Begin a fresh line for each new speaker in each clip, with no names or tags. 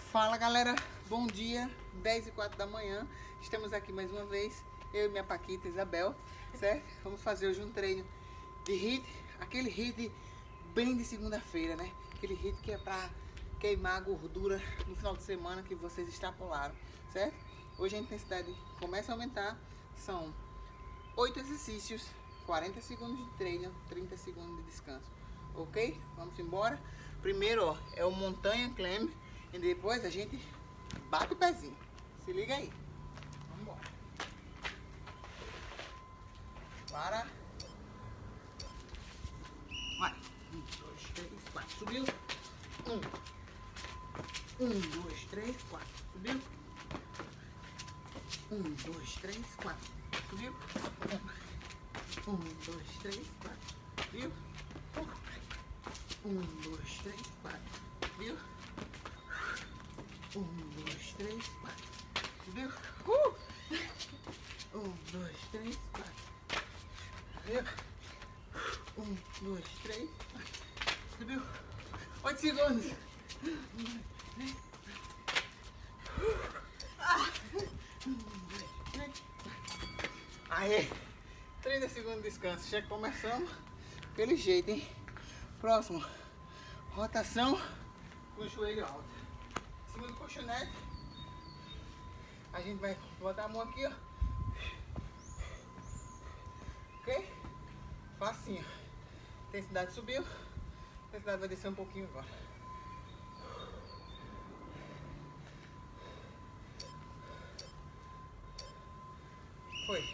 Fala galera, bom dia, 10h04 da manhã. Estamos aqui mais uma vez, eu e minha paquita Isabel, certo? Vamos fazer hoje um treino de HIIT, aquele HIIT bem de segunda-feira, né? Aquele HIIT que é pra queimar a gordura no final de semana que vocês extrapolaram, certo? Hoje a intensidade começa a aumentar, são 8 exercícios, 40 segundos de treino, 30 segundos de descanso, ok? Vamos embora. Primeiro, ó, é o montanha climb. E depois a gente bate o pezinho. Se liga aí. Vamos embora. Para. Vai. 1, 2, 3, 4. Subiu. 1, 2, 3, 4. Subiu. 1, 2, 3, 4. Subiu. 1, 2, 3, 4. Subiu. 1, 2, 3, 4. Subiu. 1, 2, 3, 4. Subiu? 1, 2, 3, 4. Subiu? 1, 2, 3, 4. Subiu? 8 segundos. 1, 2, 3, 4. Aê! 30 segundos de descanso. Já começamos daquele jeito, hein? Próximo. Rotação com o joelho alto. Em cima do colchonete, a gente vai botar a mão aqui, ó. Ok? Facinho. Intensidade subiu, intensidade vai descer um pouquinho agora. Foi.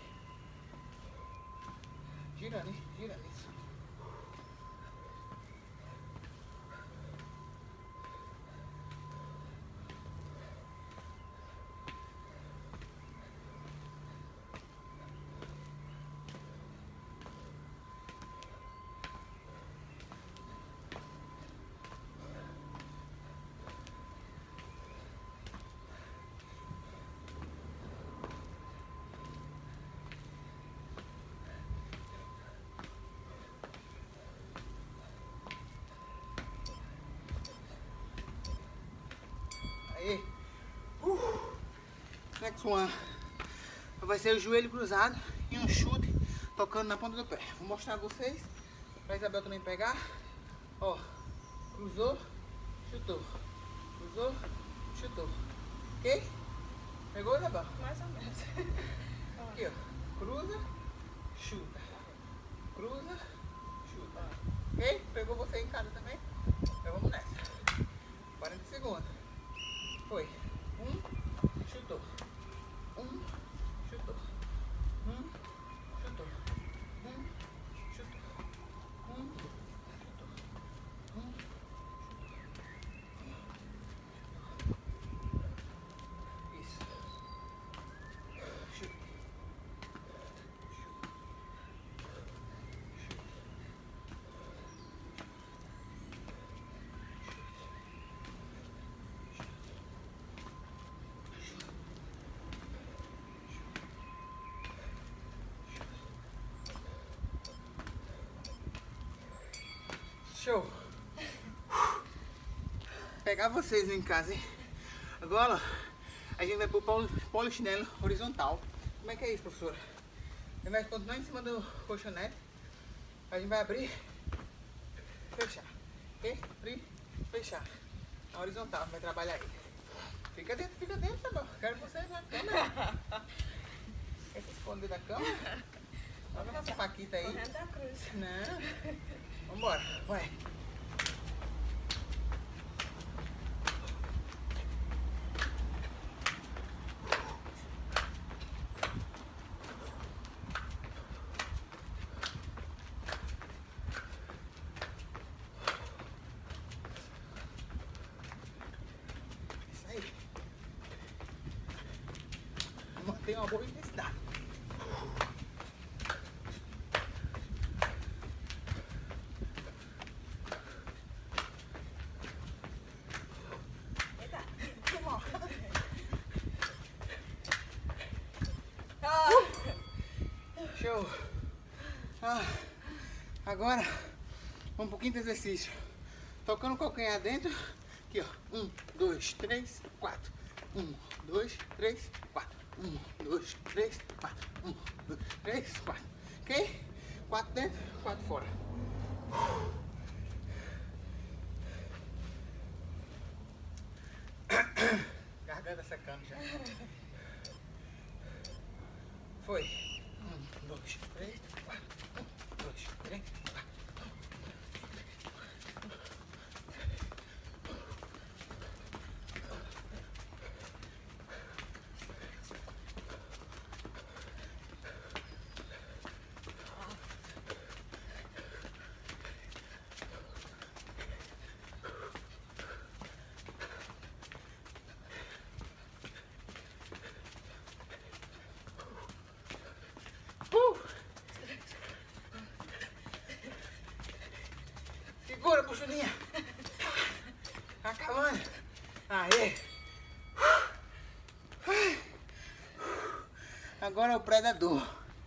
Girando, hein? Girando isso. Aí, next one vai ser o joelho cruzado e um chute tocando na ponta do pé. Vou mostrar a vocês, pra Isabel também pegar. Ó, cruzou, chutou, cruzou, chutou, ok? Pegou, Isabel?
Mais ou menos.
Aqui, ó, cruza, chuta, cruza, chuta, ok? Pegou você em casa também? Então vamos nessa. 40 segundos. Foi. Chutou. Chutou. Chutou. Chutou. Chutou. Isso. Chuta. Show! Pegar vocês em casa, hein? Agora a gente vai pro polichinelo horizontal. Como é que é isso, professora? A gente vai continuar em cima do colchonete. A gente vai abrir, fechar. Ok? Abrir, fechar. Na horizontal, vai trabalhar aí. Fica dentro, tá bom? Quero você na cama. Quer se esconder da cama? Olha a nossa paquita aí.
Correndo da cruz.
Não. Vambora, vai. Isso aí. Mantém uma boa intensidade. Show! Agora, vamos pro quinto exercício. Tocando o calcanhar dentro Aqui, ó. 1, 2, 3, 4. 1, 2, 3, 4. 1, 2, 3, 4. 1, 2, 3, 4. Ok? 4 dentro, 4 fora. Garganta secando já. Foi. 1, 2, 3, 4. 1, 2, 3, 4. Segura, buchulinha. Acabando. Aê. Agora é o predador.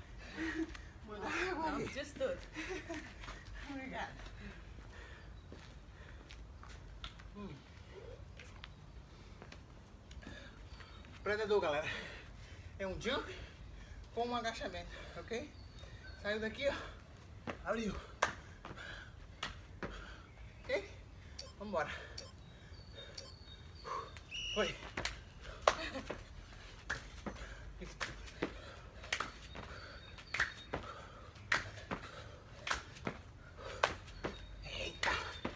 Não, just stood.
Obrigado. Predador, galera, é um jump com um agachamento, ok? Saiu daqui, ó. Abriu. Ok? Vambora. Foi. Eita.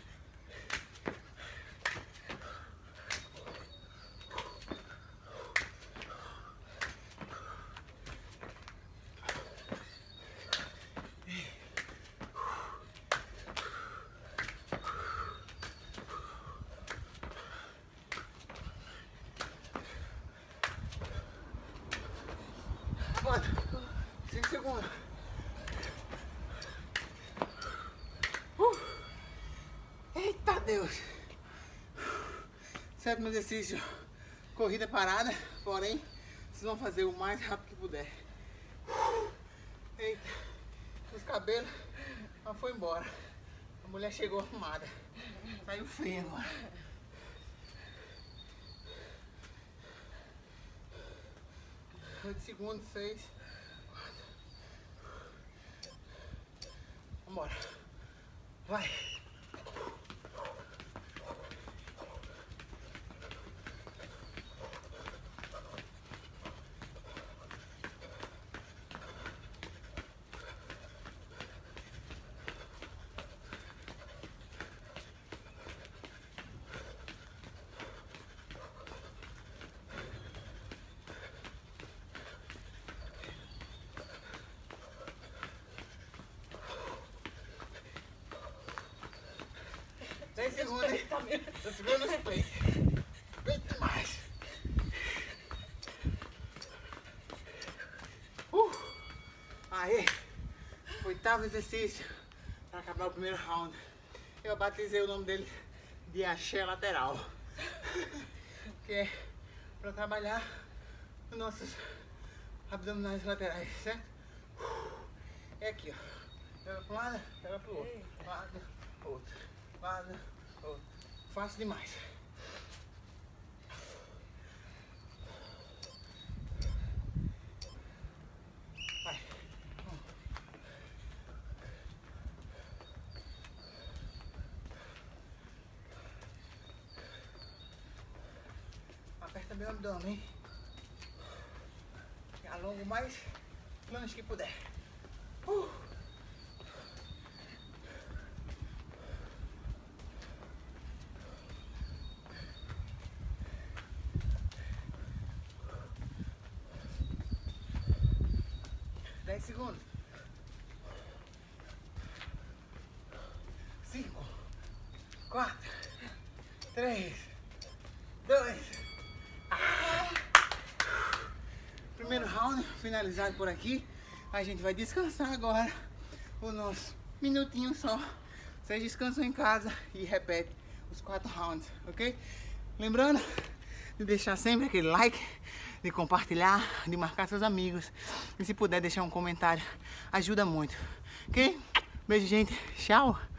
Mano, 5 segundos. Eita Deus! Sétimo exercício, corrida parada, porém, vocês vão fazer o mais rápido que puder. Eita, os cabelos já foi embora. A mulher chegou arrumada, saiu feia agora. Oito segundos, 6, 4. Vambora. Vai. Dez segundos, hein? 10 segundos no pace. Muito mais. Aí, oitavo exercício para acabar o primeiro round. Eu batizei o nome dele de axé lateral, que é para trabalhar os nossos abdominais laterais, certo? É aqui, ó. Pega para um lado, pega para o outro. Lado, outro. Lado, outro. Fácil demais. Vai. Aperta bem o abdômen, hein? E alonga o mais longe que puder. 10 segundos. 5, 4, 3, 2. Primeiro round finalizado por aqui. A gente vai descansar agora o nosso minutinho só. Vocês descansam em casa e repete os 4 rounds, ok? Lembrando de deixar sempre aquele like, de compartilhar, de marcar seus amigos. E se puder deixar um comentário, ajuda muito, ok? Beijo, gente. Tchau.